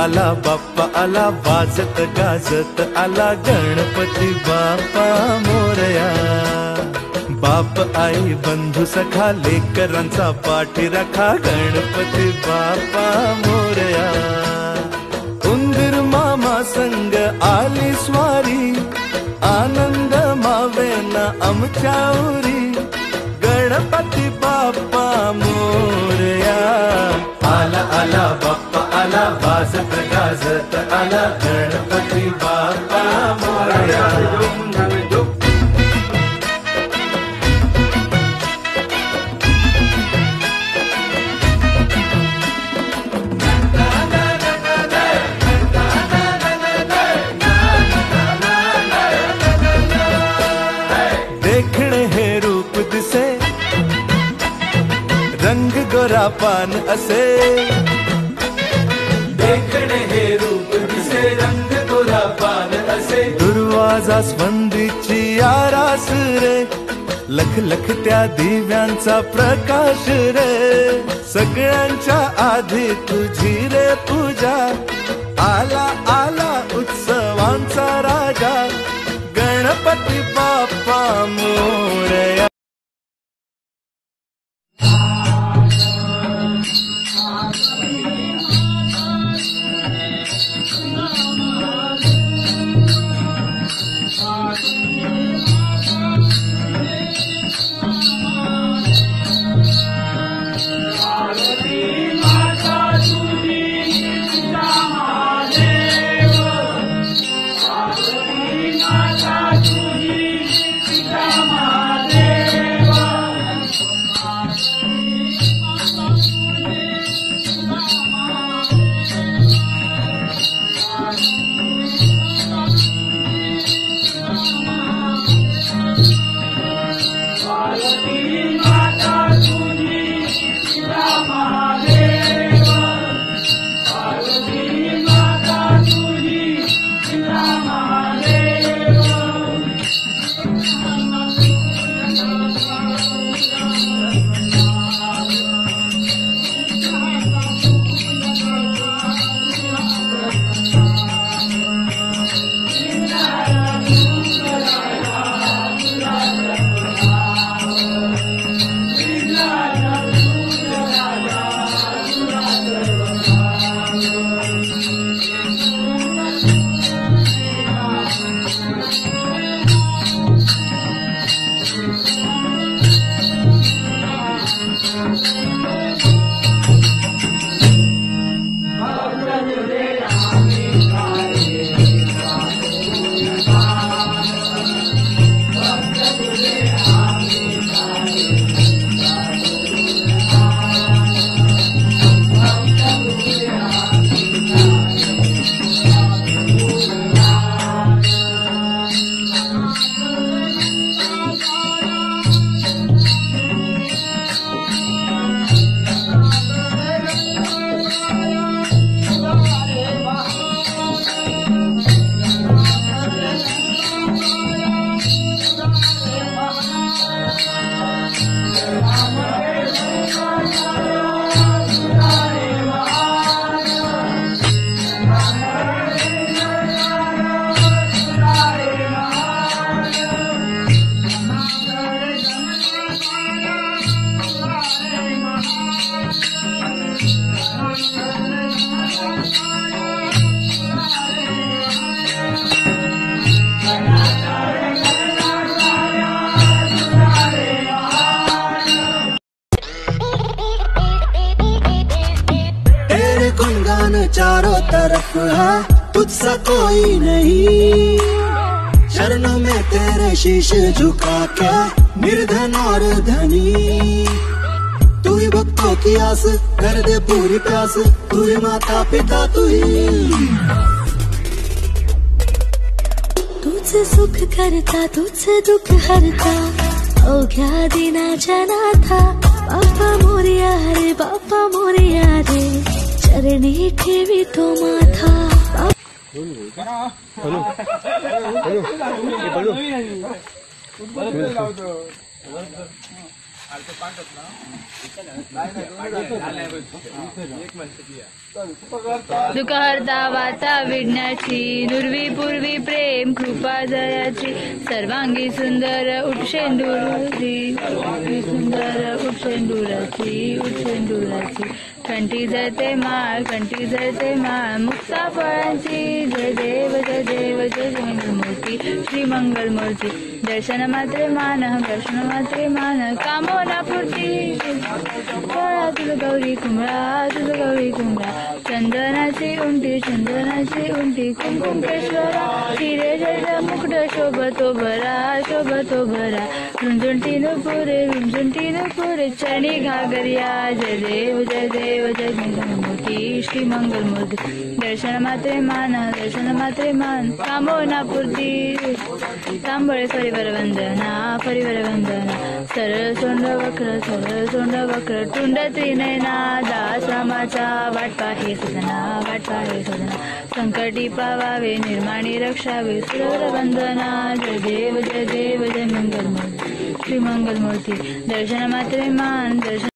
आला बाप्पा आला, वाजत गाजत आला गणपती बाप्पा मोरया। बाप आई बंधू सखा लेकरांचा पाठीराखा, गणपती बाप्पा मोरया। उंदीर मामा संग आली स्वारी, आनंद मावेना आमच्या उरी, गणपती बाप्पा मोरया। आला आला बाप्पा आला, वाजत गाजत आला गणपती बाप्पा मोरया। देखणे हे रूप दिसे, रंग गोरा पान असे, देखणे हे रूप दिसे, रंग गोरा पान असे। दुर्वा जास्वंदीची आरास रे, लख लख त्या दिव्यांचा प्रकाश रे, सगळ्यांच्या आधी तुझी रे पूजा। आला आला उत्सवांचा राजा, गणपती बाप्पा मोरया। चारों तरफ है तुझसा कोई नहीं, चरणों में तेरे शीश झुका के निर्धन और धनी। तू ही भक्तों की आस, कर दे पूरी प्यास, तू ही माता पिता तू ही। तुझसे सुख करता तुझसे दुख हरता, अवघ्या दिनाच्या नाथा। बाप्पा मोरया रे बाप्पा मोरया रे, चरणी ठेवी तो माथा। दुःख हरता वाता विघ्नाची नुरवी पूर्वी प्रेम कृपा जयाची सर्वांगी सुंदर उठशेंडूराची सुंदर उठशेंडूराची कंठी जळते माळ मुक्ता फळांची जय देव जय मंगलमूर्ती श्री मंगलमूर्ती दर्शन मात्रे मान कामोना पूर्ती तुझ गौरी कुंभळा चंदनाची उंटी कुंकुमेश्वरा हिरे जय मुकुट शोभतो भरा रुंझुंटी नुपुरे चरणी घागरिया जय देव जय मंगलमूर्ती श्री मंगलमूर्ती दर्शन मात्रे मान कामोना पूर्ती तांबळे फरीवर वंदना सरळ सोंड वक्र टुंड त्रिनयना दास रामाचा वाट पाहे सदना संकटी पावावे निर्माणी रक्षावे सुरवर वंदना जय देव जय मंगलमूर्ती श्री मंगलमूर्ती दर्शन मात्रे मान